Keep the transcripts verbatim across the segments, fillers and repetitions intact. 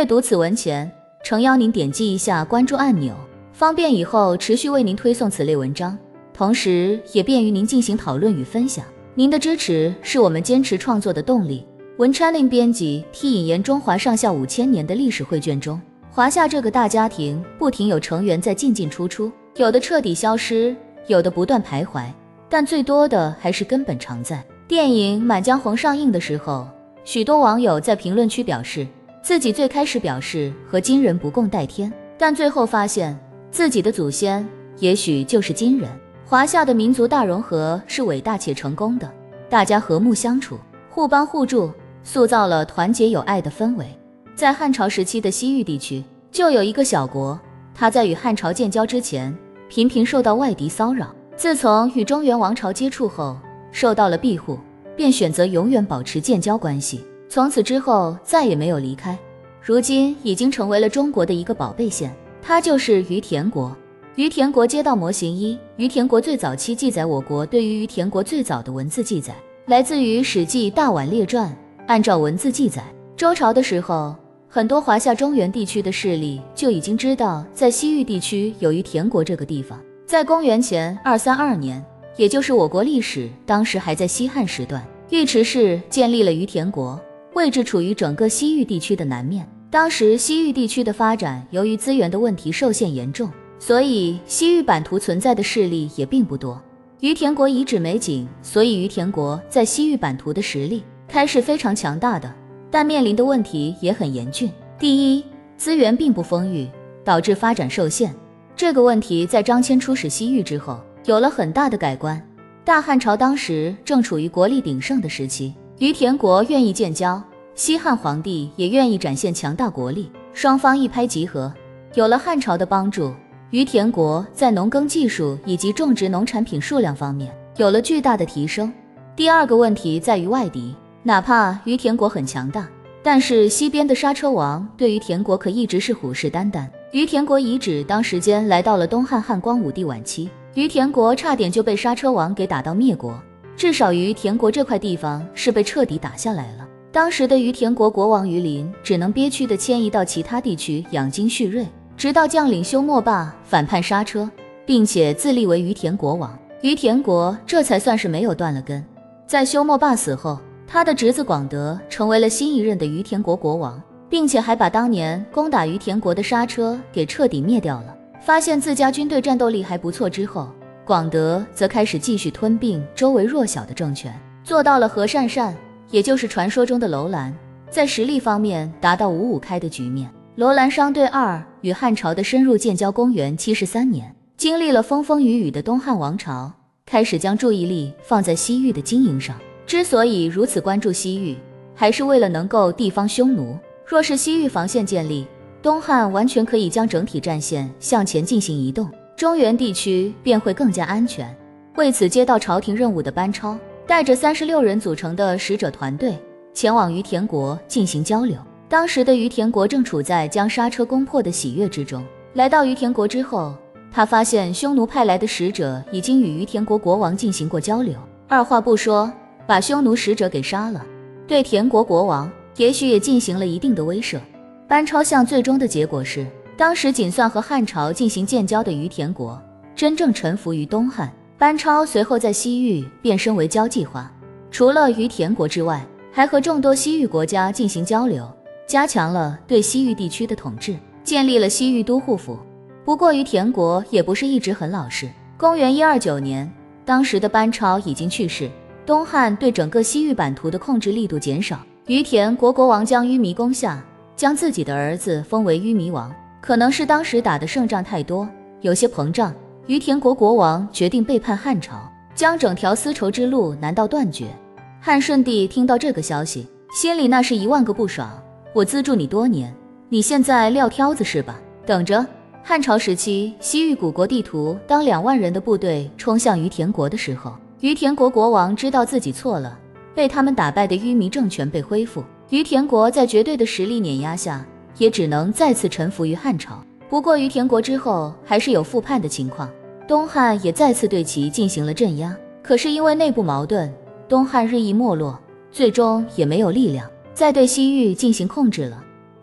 阅读此文前，诚邀您点击一下关注按钮，方便以后持续为您推送此类文章，同时也便于您进行讨论与分享。您的支持是我们坚持创作的动力。文川令编辑替引言中华上下五千年的历史绘卷中，华夏这个大家庭不停有成员在进进出出，有的彻底消失，有的不断徘徊，但最多的还是根本常在。电影《满江红》上映的时候，许多网友在评论区表示，自己最开始表示和金人不共戴天，但最后发现自己的祖先也许就是金人。华夏的民族大融合是伟大且成功的，大家和睦相处，互帮互助，塑造了团结友爱的氛围。在汉朝时期的西域地区，就有一个小国，它在与汉朝建交之前，频频受到外敌骚扰。自从与中原王朝接触后，受到了庇护，便选择永远保持建交关系。从此之后再也没有离开，如今已经成为了中国的一个宝贝县，它就是于田国。于田国街道模型一，于田国最早期记载。我国对于于田国最早的文字记载来自于《史记·大宛列传》。按照文字记载，周朝的时候，很多华夏中原地区的势力就已经知道在西域地区有于田国这个地方。在公元前二三二年，也就是我国历史当时还在西汉时段，尉迟氏建立了于田国，位置处于整个西域地区的南面。当时西域地区的发展由于资源的问题受限严重，所以西域版图存在的势力也并不多。于田国遗址美景，所以于田国在西域版图的实力开始非常强大的，但面临的问题也很严峻。第一，资源并不丰裕，导致发展受限。这个问题在张骞出使西域之后有了很大的改观。大汉朝当时正处于国力鼎盛的时期，于田国愿意建交，西汉皇帝也愿意展现强大国力，双方一拍即合。有了汉朝的帮助，于田国在农耕技术以及种植农产品数量方面有了巨大的提升。第二个问题在于外敌，哪怕于田国很强大，但是西边的莎车王对于田国可一直是虎视眈眈。于田国遗址当时间来到了东汉汉光武帝晚期，于田国差点就被莎车王给打到灭国，至少于田国这块地方是被彻底打下来了。当时的于田国国王于林只能憋屈地迁移到其他地区养精蓄锐，直到将领休谟霸反叛莎车，并且自立为于田国王，于田国这才算是没有断了根。在休谟霸死后，他的侄子广德成为了新一任的于田国国王，并且还把当年攻打于田国的莎车给彻底灭掉了。发现自家军队战斗力还不错之后，广德则开始继续吞并周围弱小的政权，做到了和善善，也就是传说中的楼兰，在实力方面达到五五开的局面。楼兰商队二与汉朝的深入建交。公元七十三年，经历了风风雨雨的东汉王朝开始将注意力放在西域的经营上。之所以如此关注西域，还是为了能够地方匈奴。若是西域防线建立，东汉完全可以将整体战线向前进行移动，中原地区便会更加安全。为此，接到朝廷任务的班超带着三十六人组成的使者团队前往于田国进行交流。当时的于田国正处在将莎车攻破的喜悦之中。来到于田国之后，他发现匈奴派来的使者已经与于田国国王进行过交流，二话不说把匈奴使者给杀了，对田国国王也许也进行了一定的威慑。班超向最终的结果是，当时仅算和汉朝进行建交的于田国真正臣服于东汉。班超随后在西域变身为交际花，除了于田国之外，还和众多西域国家进行交流，加强了对西域地区的统治，建立了西域都护府。不过于田国也不是一直很老实。公元一二九年，当时的班超已经去世，东汉对整个西域版图的控制力度减少，于田国国王将淤弥攻下，将自己的儿子封为淤弥王。可能是当时打的胜仗太多，有些膨胀，于田国国王决定背叛汉朝，将整条丝绸之路难道断绝。汉顺帝听到这个消息，心里那是一万个不爽。我资助你多年，你现在撂挑子是吧？等着。汉朝时期，西域古国地图，当两万人的部队冲向于田国的时候，于田国国王知道自己错了，被他们打败的淤弥政权被恢复，于田国在绝对的实力碾压下，也只能再次臣服于汉朝。不过于田国之后还是有复叛的情况，东汉也再次对其进行了镇压。可是因为内部矛盾，东汉日益没落，最终也没有力量再对西域进行控制了。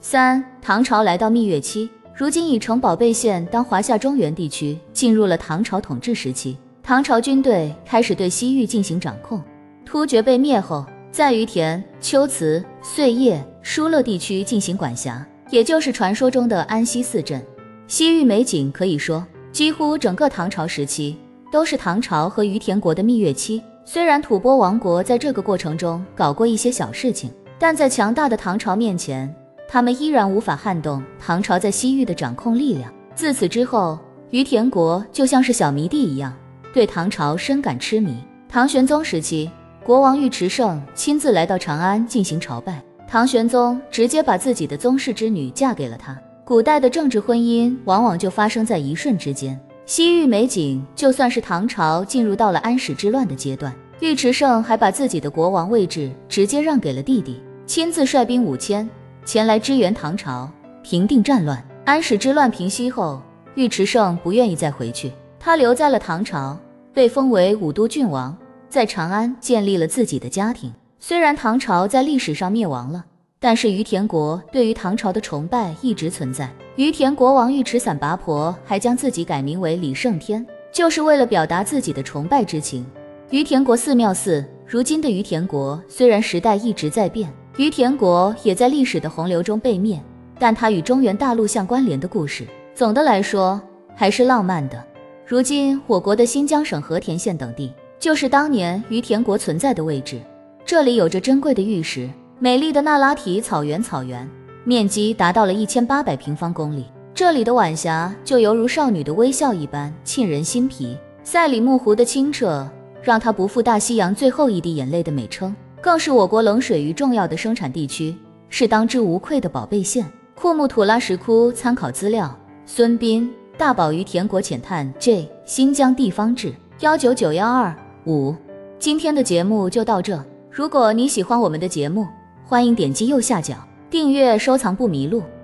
三、唐朝来到蜜月期，如今已成宝贝县当华夏中原地区进入了唐朝统治时期，唐朝军队开始对西域进行掌控。突厥被灭后，在于田、龟兹、碎叶、疏勒地区进行管辖，也就是传说中的安西四镇。西域美景可以说，几乎整个唐朝时期都是唐朝和于田国的蜜月期。虽然吐蕃王国在这个过程中搞过一些小事情，但在强大的唐朝面前，他们依然无法撼动唐朝在西域的掌控力量。自此之后，于田国就像是小迷弟一样，对唐朝深感痴迷。唐玄宗时期，国王尉迟胜亲自来到长安进行朝拜，唐玄宗直接把自己的宗室之女嫁给了他。古代的政治婚姻往往就发生在一瞬之间。西域美景就算是唐朝进入到了安史之乱的阶段，尉迟胜还把自己的国王位置直接让给了弟弟，亲自率兵五千前来支援唐朝，平定战乱。安史之乱平息后，尉迟胜不愿意再回去，他留在了唐朝，被封为武都郡王，在长安建立了自己的家庭。虽然唐朝在历史上灭亡了，但是于田国对于唐朝的崇拜一直存在。于田国王尉迟散跋婆还将自己改名为李胜天，就是为了表达自己的崇拜之情。于田国寺庙寺，如今的于田国虽然时代一直在变，于田国也在历史的洪流中被灭，但它与中原大陆相关联的故事，总的来说还是浪漫的。如今我国的新疆省和田县等地，就是当年于田国存在的位置。这里有着珍贵的玉石，美丽的那拉提草原草原面积达到了一千八百平方公里，这里的晚霞就犹如少女的微笑一般沁人心脾。赛里木湖的清澈让它不负大西洋最后一滴眼泪的美称，更是我国冷水鱼重要的生产地区，是当之无愧的宝贝县。库木土拉石窟参考资料：孙斌大宝于田国浅探 J 新疆地方志一九九一二五。今天的节目就到这，如果你喜欢我们的节目，欢迎点击右下角订阅收藏不迷路。